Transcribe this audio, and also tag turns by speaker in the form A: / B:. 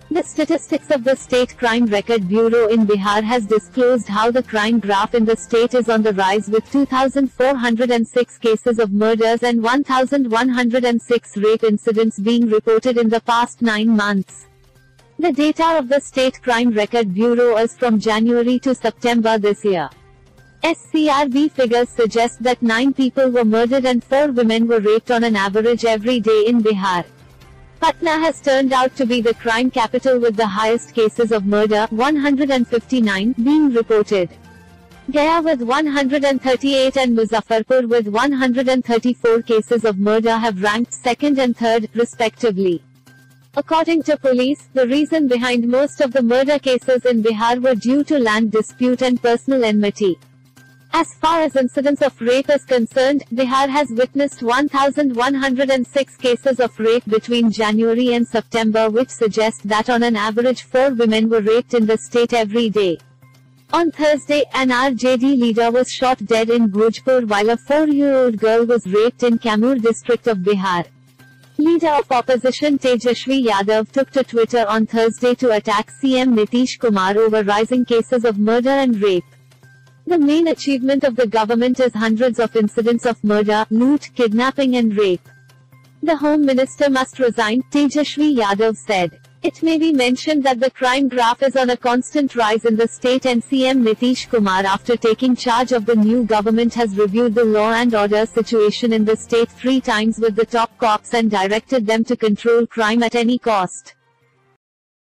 A: The statistics of the State Crime Record Bureau in Bihar has disclosed how the crime graph in the state is on the rise, with 2,406 cases of murders and 1,106 rape incidents being reported in the past 9 months. The data of the State Crime Record Bureau is from January to September this year. SCRB figures suggest that 9 people were murdered and 4 women were raped on an average every day in Bihar. Patna has turned out to be the crime capital, with the highest cases of murder, 159, being reported. Gaya with 138 and Muzaffarpur with 134 cases of murder have ranked second and third, respectively. According to police, the reason behind most of the murder cases in Bihar were due to land dispute and personal enmity. As far as incidents of rape is concerned, Bihar has witnessed 1,106 cases of rape between January and September, which suggests that on an average 4 women were raped in the state every day. On Thursday, an RJD leader was shot dead in Bhojpur while a 4-year-old girl was raped in Kamur district of Bihar. Leader of opposition Tejashwi Yadav took to Twitter on Thursday to attack CM Nitish Kumar over rising cases of murder and rape. The main achievement of the government is hundreds of incidents of murder, loot, kidnapping and rape. The Home Minister must resign, Tejashwi Yadav said. It may be mentioned that the crime graph is on a constant rise in the state, and CM Nitish Kumar, after taking charge of the new government, has reviewed the law and order situation in the state 3 times with the top cops and directed them to control crime at any cost.